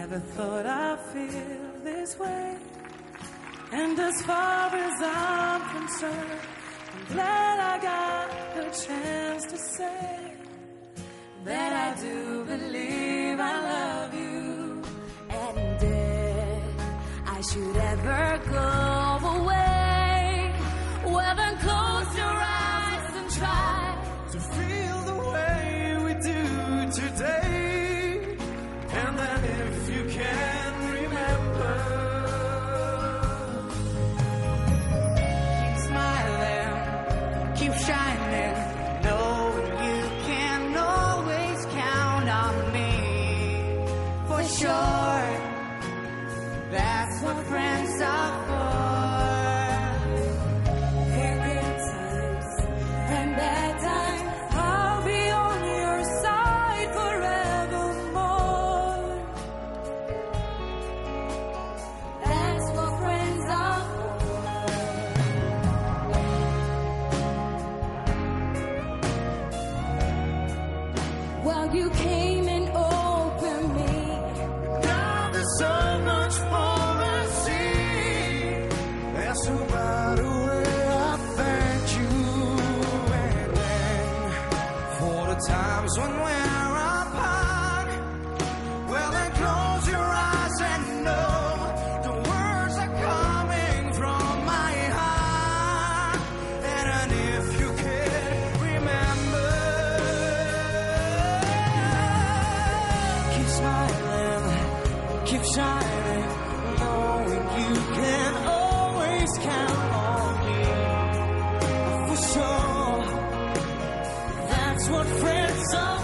Never thought I'd feel this way. And as far as I'm concerned, I'm glad I got the chance to say that I do believe I love you. And if I should ever go away, well then close your eyes and try to feel the way we do today. And then if you can remember, keep smiling, keep shining, knowing you can always count on me. For sure, that's what friends are for. in good times and bad times. I'll be on your side forevermore. That's what friends are for. Well, you came and opened me. Now there's so much more to see. There's no better way I thank you. And then for the times when we're apart, well then close your eyes and know the words are coming from my heart. And if you can remember, keep smiling, keep shining, knowing you can always count on me. For sure, that's what friends are